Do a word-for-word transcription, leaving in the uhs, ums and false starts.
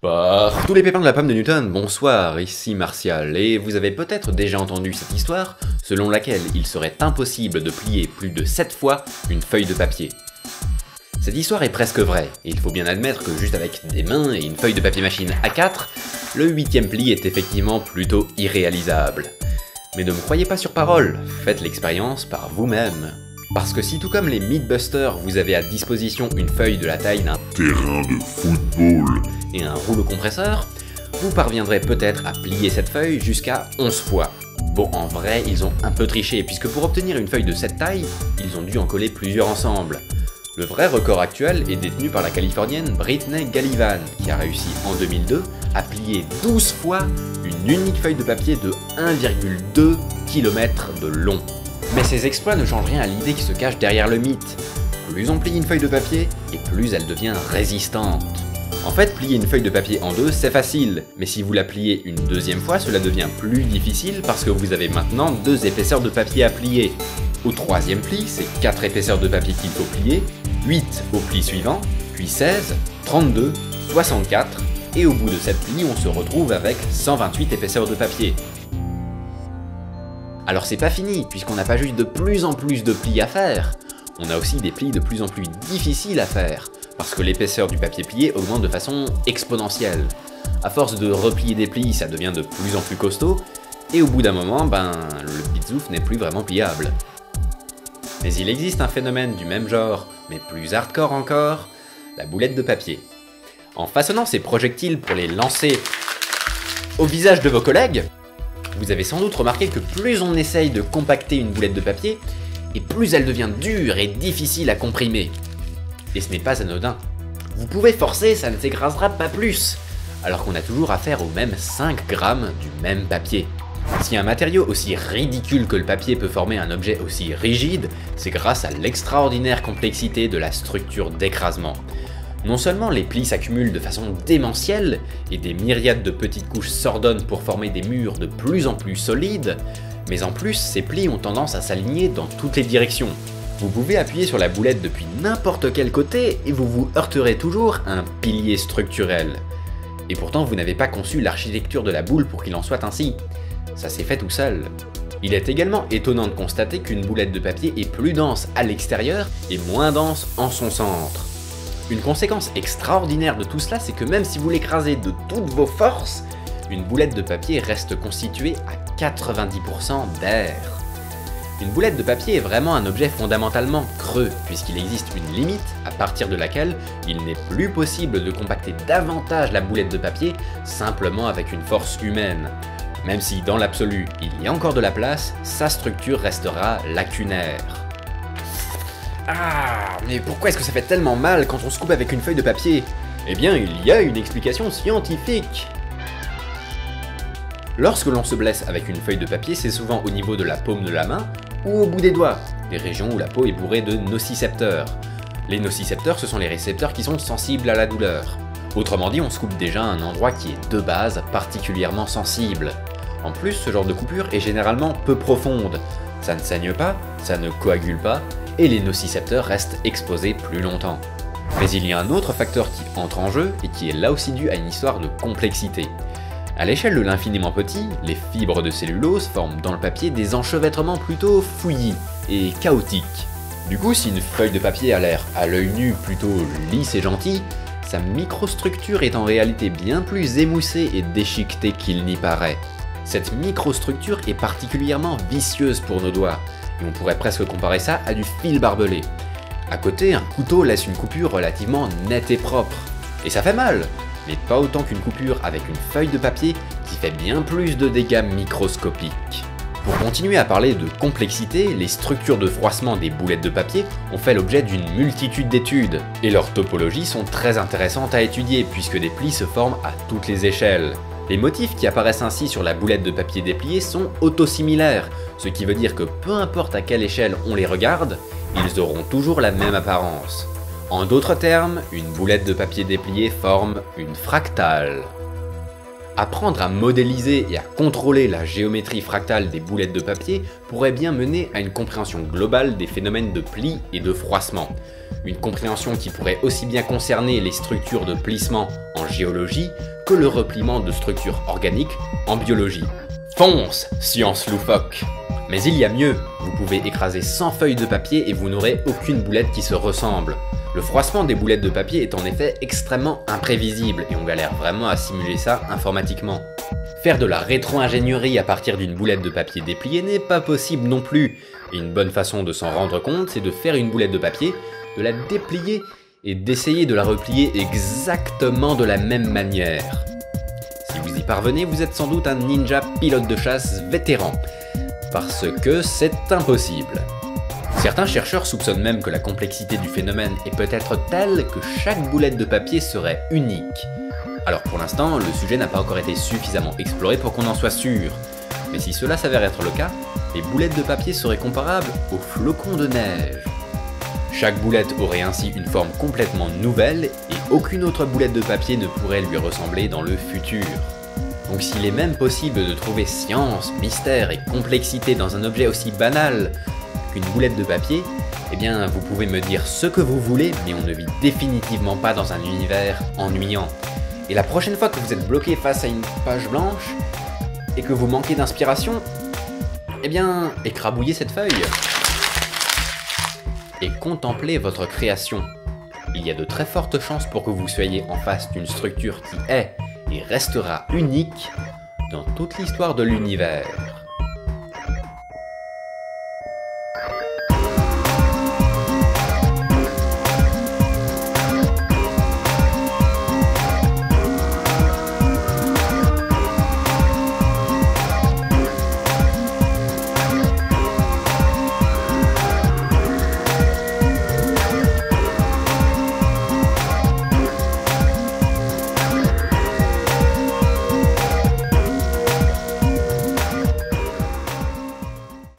Par tous les pépins de la pomme de Newton, bonsoir, ici Martial, et vous avez peut-être déjà entendu cette histoire selon laquelle il serait impossible de plier plus de sept fois une feuille de papier. Cette histoire est presque vraie, et il faut bien admettre que juste avec des mains et une feuille de papier machine A quatre, le huitième pli est effectivement plutôt irréalisable. Mais ne me croyez pas sur parole, faites l'expérience par vous-même. Parce que si tout comme les Mythbusters, vous avez à disposition une feuille de la taille d'un terrain de football et un rouleau compresseur, vous parviendrez peut-être à plier cette feuille jusqu'à onze fois. Bon, en vrai, ils ont un peu triché, puisque pour obtenir une feuille de cette taille, ils ont dû en coller plusieurs ensemble. Le vrai record actuel est détenu par la Californienne Brittney Gallivan, qui a réussi en deux mille deux à plier douze fois une unique feuille de papier de un virgule deux kilomètres de long. Mais ces exploits ne changent rien à l'idée qui se cache derrière le mythe. Plus on plie une feuille de papier, et plus elle devient résistante. En fait, plier une feuille de papier en deux, c'est facile, mais si vous la pliez une deuxième fois, cela devient plus difficile parce que vous avez maintenant deux épaisseurs de papier à plier. Au troisième pli, c'est quatre épaisseurs de papier qu'il faut plier, huit au pli suivant, puis seize, trente-deux, soixante-quatre, et au bout de sept plis, on se retrouve avec cent vingt-huit épaisseurs de papier. Alors c'est pas fini, puisqu'on n'a pas juste de plus en plus de plis à faire, on a aussi des plis de plus en plus difficiles à faire, parce que l'épaisseur du papier plié augmente de façon exponentielle. À force de replier des plis, ça devient de plus en plus costaud, et au bout d'un moment, ben, le bitzouf n'est plus vraiment pliable. Mais il existe un phénomène du même genre, mais plus hardcore encore, la boulette de papier. En façonnant ces projectiles pour les lancer au visage de vos collègues, vous avez sans doute remarqué que plus on essaye de compacter une boulette de papier, et plus elle devient dure et difficile à comprimer. Et ce n'est pas anodin. Vous pouvez forcer, ça ne s'écrasera pas plus, alors qu'on a toujours affaire aux mêmes cinq grammes du même papier. Si un matériau aussi ridicule que le papier peut former un objet aussi rigide, c'est grâce à l'extraordinaire complexité de la structure d'écrasement. Non seulement les plis s'accumulent de façon démentielle, et des myriades de petites couches s'ordonnent pour former des murs de plus en plus solides, mais en plus ces plis ont tendance à s'aligner dans toutes les directions. Vous pouvez appuyer sur la boulette depuis n'importe quel côté et vous vous heurterez toujours à un pilier structurel. Et pourtant vous n'avez pas conçu l'architecture de la boule pour qu'il en soit ainsi. Ça s'est fait tout seul. Il est également étonnant de constater qu'une boulette de papier est plus dense à l'extérieur et moins dense en son centre. Une conséquence extraordinaire de tout cela, c'est que même si vous l'écrasez de toutes vos forces, une boulette de papier reste constituée à quatre-vingt-dix pour cent d'air. Une boulette de papier est vraiment un objet fondamentalement creux, puisqu'il existe une limite à partir de laquelle il n'est plus possible de compacter davantage la boulette de papier simplement avec une force humaine. Même si dans l'absolu il y a encore de la place, sa structure restera lacunaire. Ah, mais pourquoi est-ce que ça fait tellement mal quand on se coupe avec une feuille de papier? Eh bien, il y a une explication scientifique. Lorsque l'on se blesse avec une feuille de papier, c'est souvent au niveau de la paume de la main ou au bout des doigts, des régions où la peau est bourrée de nocicepteurs. Les nocicepteurs, ce sont les récepteurs qui sont sensibles à la douleur. Autrement dit, on se coupe déjà à un endroit qui est de base particulièrement sensible. En plus, ce genre de coupure est généralement peu profonde. Ça ne saigne pas, ça ne coagule pas, et les nocicepteurs restent exposés plus longtemps. Mais il y a un autre facteur qui entre en jeu et qui est là aussi dû à une histoire de complexité. À l'échelle de l'infiniment petit, les fibres de cellulose forment dans le papier des enchevêtrements plutôt fouillis et chaotiques. Du coup, si une feuille de papier a l'air à l'œil nu plutôt lisse et gentille, sa microstructure est en réalité bien plus émoussée et déchiquetée qu'il n'y paraît. Cette microstructure est particulièrement vicieuse pour nos doigts, et on pourrait presque comparer ça à du fil barbelé. À côté, un couteau laisse une coupure relativement nette et propre. Et ça fait mal, mais pas autant qu'une coupure avec une feuille de papier qui fait bien plus de dégâts microscopiques. Pour continuer à parler de complexité, les structures de froissement des boulettes de papier ont fait l'objet d'une multitude d'études, et leurs topologies sont très intéressantes à étudier puisque des plis se forment à toutes les échelles. Les motifs qui apparaissent ainsi sur la boulette de papier dépliée sont autosimilaires, ce qui veut dire que peu importe à quelle échelle on les regarde, ils auront toujours la même apparence. En d'autres termes, une boulette de papier dépliée forme une fractale. Apprendre à modéliser et à contrôler la géométrie fractale des boulettes de papier pourrait bien mener à une compréhension globale des phénomènes de plis et de froissement. Une compréhension qui pourrait aussi bien concerner les structures de plissement en géologie que le repliement de structures organiques en biologie. Fonce, science loufoque! Mais il y a mieux, vous pouvez écraser cent feuilles de papier et vous n'aurez aucune boulette qui se ressemble. Le froissement des boulettes de papier est en effet extrêmement imprévisible et on galère vraiment à simuler ça informatiquement. Faire de la rétro-ingénierie à partir d'une boulette de papier dépliée n'est pas possible non plus, et une bonne façon de s'en rendre compte, c'est de faire une boulette de papier, de la déplier et d'essayer de la replier exactement de la même manière. Si vous y parvenez, vous êtes sans doute un ninja pilote de chasse vétéran, parce que c'est impossible. Certains chercheurs soupçonnent même que la complexité du phénomène est peut-être telle que chaque boulette de papier serait unique. Alors pour l'instant, le sujet n'a pas encore été suffisamment exploré pour qu'on en soit sûr. Mais si cela s'avère être le cas, les boulettes de papier seraient comparables aux flocons de neige. Chaque boulette aurait ainsi une forme complètement nouvelle et aucune autre boulette de papier ne pourrait lui ressembler dans le futur. Donc s'il est même possible de trouver science, mystère et complexité dans un objet aussi banal qu'une boulette de papier, eh bien vous pouvez me dire ce que vous voulez, mais on ne vit définitivement pas dans un univers ennuyant. Et la prochaine fois que vous êtes bloqué face à une page blanche, et que vous manquez d'inspiration, eh bien écrabouillez cette feuille et contemplez votre création. Il y a de très fortes chances pour que vous soyez en face d'une structure qui est et restera unique dans toute l'histoire de l'univers.